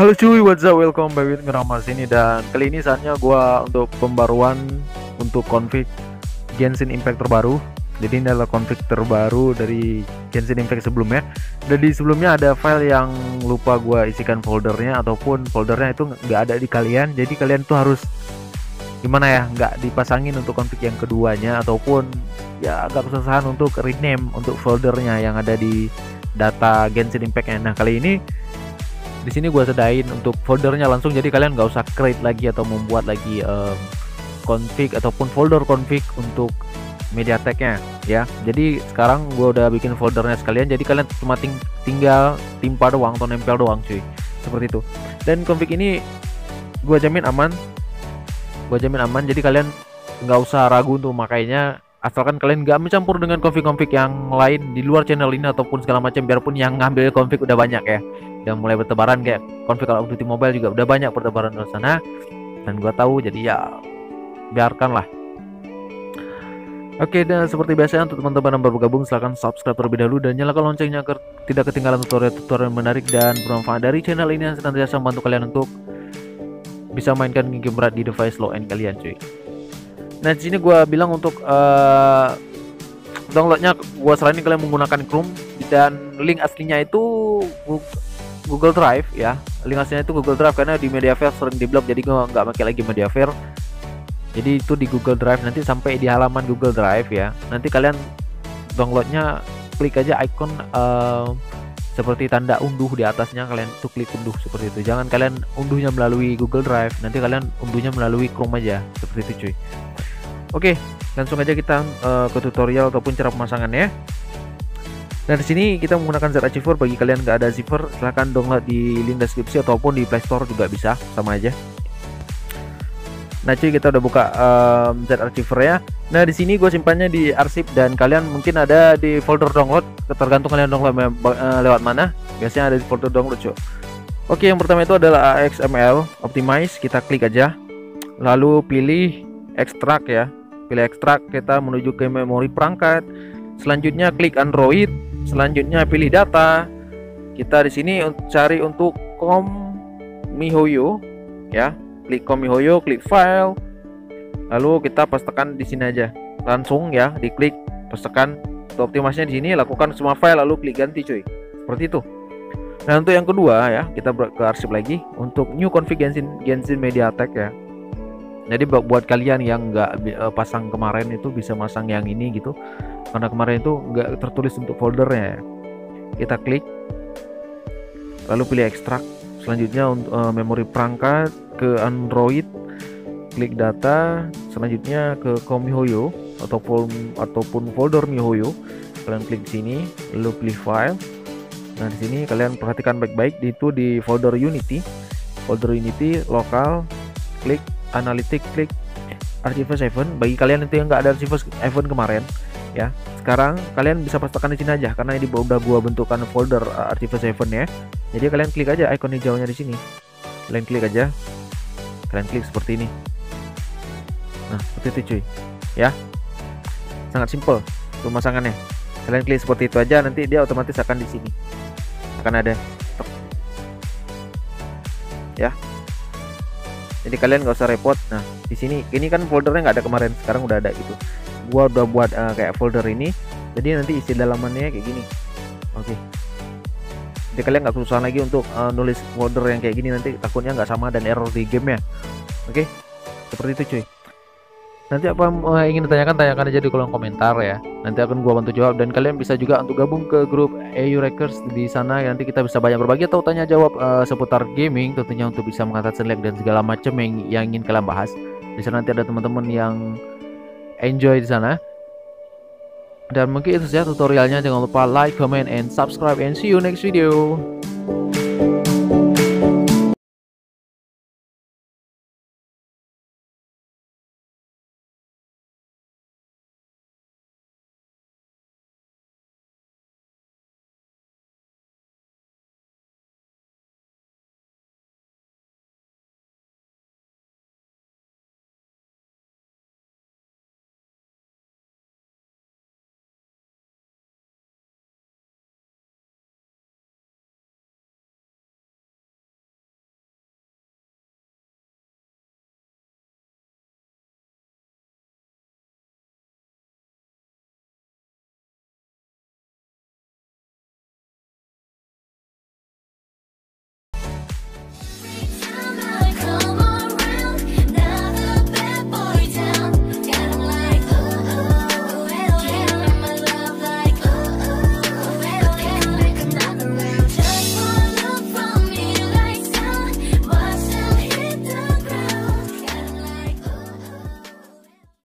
Halo cuy, what's up? Welcome back with Ngeramar sini. Dan kali ini saatnya gua untuk pembaruan untuk config Genshin Impact terbaru. Jadi ini adalah config terbaru dari Genshin Impact sebelumnya. Dan di sebelumnya ada file yang lupa gua isikan foldernya, ataupun foldernya itu nggak ada di kalian. Jadi kalian tuh harus gimana ya, nggak dipasangin untuk config yang keduanya, ataupun ya agak kesusahan untuk rename untuk foldernya yang ada di data Genshin Impact-nya. Nah kali ini di sini gue sedain untuk foldernya langsung, jadi kalian nggak usah create lagi atau membuat lagi config ataupun folder config untuk MediaTek-nya ya. Jadi sekarang gue udah bikin foldernya sekalian, jadi kalian cuma tinggal timpa doang atau nempel doang cuy, seperti itu. Dan config ini gue jamin aman, jadi kalian nggak usah ragu untuk makainya, asalkan kalian nggak mencampur dengan config-config yang lain di luar channel ini ataupun segala macam. Biarpun yang ngambil config udah banyak ya, udah mulai bertebaran, kayak config Call of Duty Mobile juga udah banyak bertebaran di sana, dan gua tahu, jadi ya biarkanlah. Oke, dan seperti biasa untuk teman-teman yang baru bergabung, silahkan subscribe terlebih dahulu dan nyalakan loncengnya agar tidak ketinggalan tutorial-tutorial menarik dan bermanfaat dari channel ini yang senantiasa membantu kalian untuk bisa mainkan game berat di device low end kalian cuy. Nah di sini gua bilang untuk downloadnya gua saranin kalian menggunakan Chrome, dan link aslinya itu Google Drive ya. Link aslinya itu Google Drive karena di Mediafire sering diblok, jadi gua nggak pakai lagi Mediafire. Jadi itu di Google Drive, nanti sampai di halaman Google Drive ya. Nanti kalian downloadnya klik aja ikon seperti tanda unduh di atasnya, kalian tuh klik unduh seperti itu. Jangan kalian unduhnya melalui Google Drive, nanti kalian unduhnya melalui Chrome aja seperti itu cuy. Oke, langsung aja kita ke tutorial ataupun cara pemasangannya. Nah di sini kita menggunakan Z-Archiver. Bagi kalian nggak ada zipper, silahkan download di link deskripsi ataupun di Play Store juga bisa, sama aja. Nah cuy, kita udah buka Z-Archiver ya. Nah di sini gue simpannya di arsip, dan kalian mungkin ada di folder download, tergantung kalian download lewat mana. Biasanya ada di folder download cuy. Oke, yang pertama itu adalah XML Optimize. Kita klik aja, lalu pilih ekstrak ya. Pilih ekstrak, kita menuju ke memori perangkat. Selanjutnya klik Android. Selanjutnya pilih data. Kita di sini cari untuk COM MiHoYo ya. Klik COM MiHoYo, klik file. Lalu kita pastekan di sini aja. Langsung ya, diklik pastekan. Untuk optimasinya di sini lakukan semua file lalu klik ganti cuy. Seperti itu. Nah, untuk yang kedua ya, kita ke arsip lagi untuk new config Genshin MediaTek ya. Jadi buat kalian yang nggak pasang kemarin itu bisa masang yang ini gitu, karena kemarin itu nggak tertulis untuk foldernya ya. Kita klik, lalu pilih ekstrak. Selanjutnya untuk memori perangkat, ke Android, klik data. Selanjutnya ke COM MiHoYo ataupun folder MiHoYo, kalian klik sini, lalu pilih file. Nah di sini kalian perhatikan baik-baik, itu di folder Unity, lokal, klik Analytics, klik Archive 7. Bagi kalian itu yang nggak ada Archive 7 kemarin ya, sekarang kalian bisa pastikan di sini aja, karena ini udah gua bentukkan folder Archive 7 ya. Jadi kalian klik aja ikon hijaunya di sini, kalian klik aja, kalian klik seperti ini. Nah seperti itu cuy ya, sangat simple pemasangannya. Kalian klik seperti itu aja, nanti dia otomatis akan di sini akan ada ya. Jadi kalian nggak usah repot. Nah di sini ini kan foldernya nggak ada kemarin, sekarang udah ada gitu. Gua udah buat kayak folder ini, jadi nanti isi dalamannya kayak gini. Oke. Jadi kalian nggak kesusahan lagi untuk nulis folder yang kayak gini, nanti takutnya nggak sama dan error di gamenya. Oke, seperti itu cuy. Nanti apa ingin ditanyakan, tanyakan aja di kolom komentar ya. Nanti akan gua bantu jawab, dan kalian bisa juga untuk gabung ke grup EU Records di sana. Nanti kita bisa banyak berbagi atau tanya jawab seputar gaming, tentunya untuk bisa mengatasi lag dan segala macam yang ingin kalian bahas. Di sana nanti ada teman-teman yang enjoy di sana. Dan mungkin itu saja tutorialnya. Jangan lupa like, comment, and subscribe, and see you next video.